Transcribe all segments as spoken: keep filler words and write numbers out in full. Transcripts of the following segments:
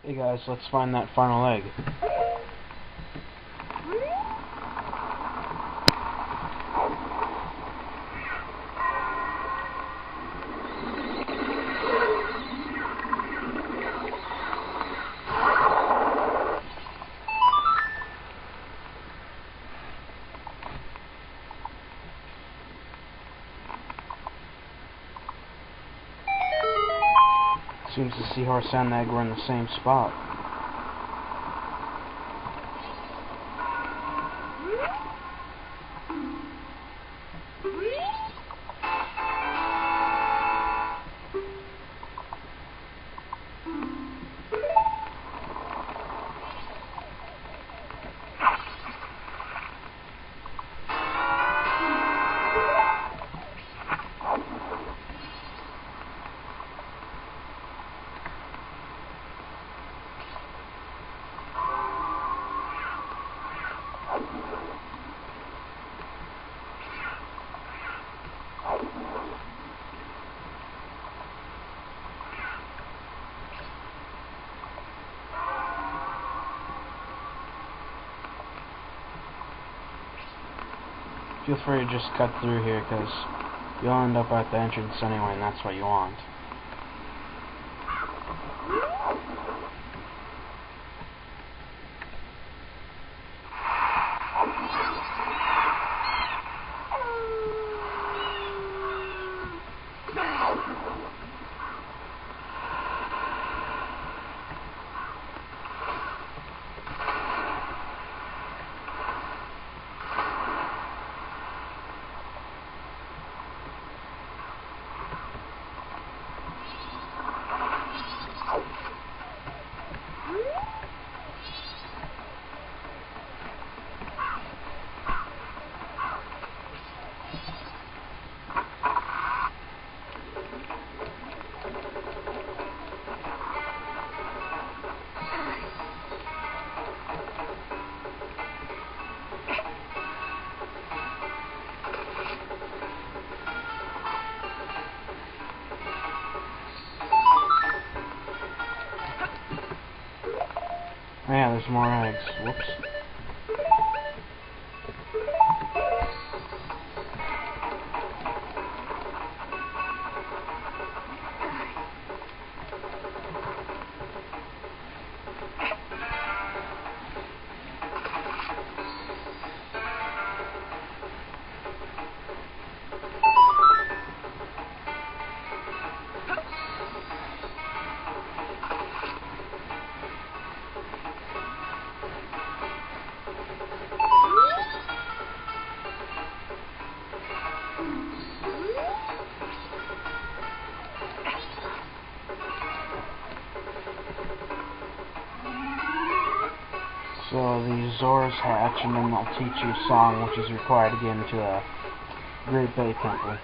Hey guys, let's find that final egg. Seems the Seahorse and the egg were in the same spot. Feel free to just cut through here, because you'll end up at the entrance anyway, and that's what you want. Oh yeah, there's more eggs. Whoops. So the Zoras hatch, and then they'll teach you a song, which is required to get into a Great Bay Temple.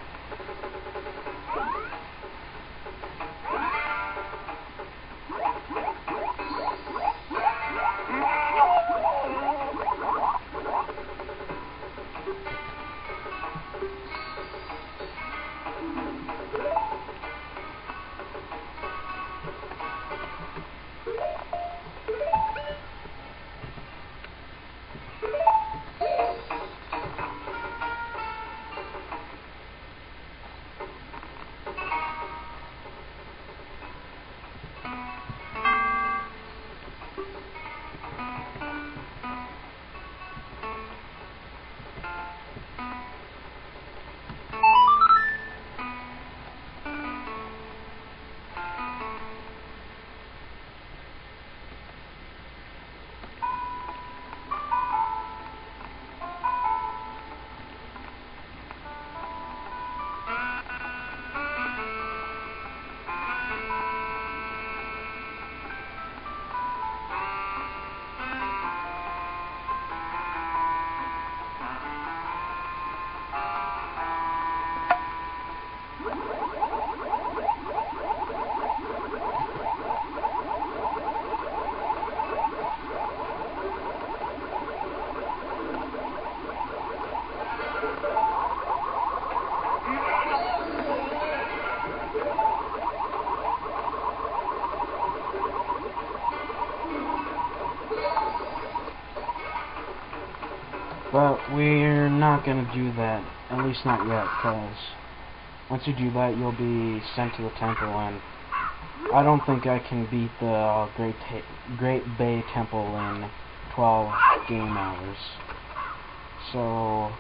But we're not going to do that, at least not yet, because once you do that, you'll be sent to the temple, and I don't think I can beat the uh, Great, Great Bay Temple in twelve game hours. So,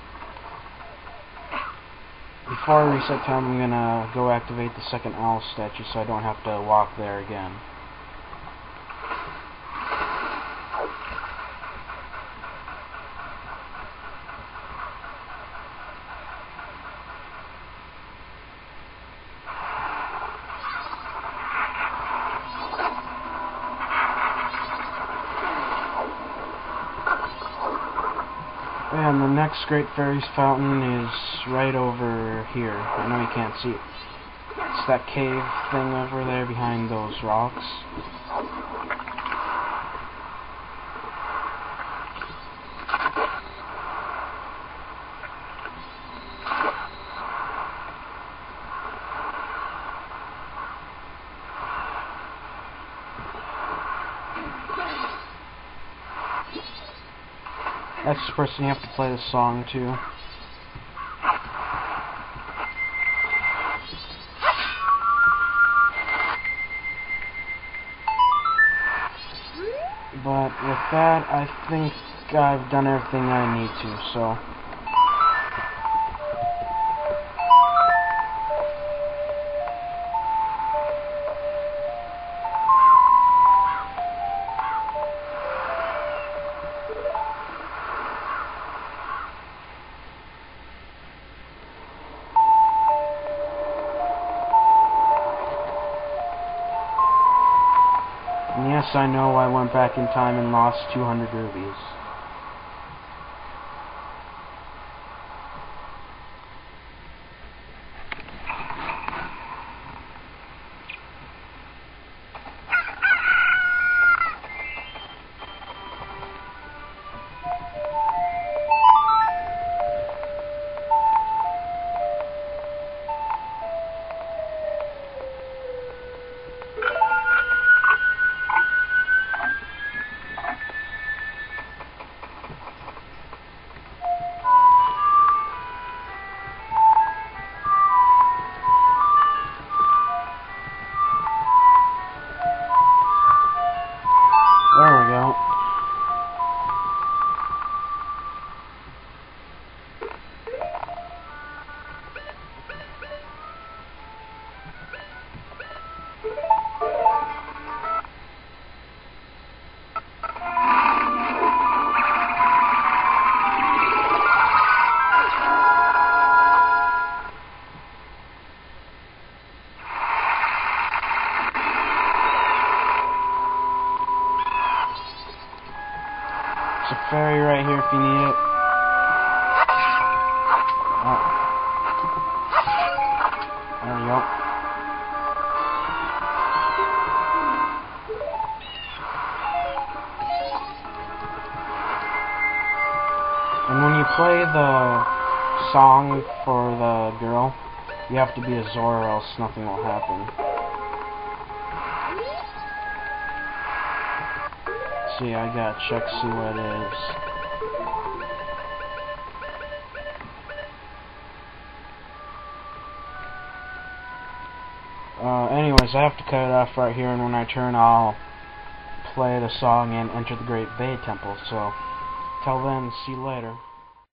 before I reset time, I'm going to go activate the second owl statue so I don't have to walk there again. And the next Great Fairies Fountain is right over here. I know you can't see it. It's that cave thing over there behind those rocks. That's the person you have to play the song to. But with that, I think I've done everything I need to, so... And yes, I know I went back in time and lost two hundred rubies. There we go. There's a fairy right here if you need it. Oh. There we go. And when you play the song for the girl, you have to be a Zora or else nothing will happen. See, I gotta check, see what it is. Uh, anyways, I have to cut it off right here, and when I turn, I'll play the song and enter the Great Bay Temple. So, till then, see you later.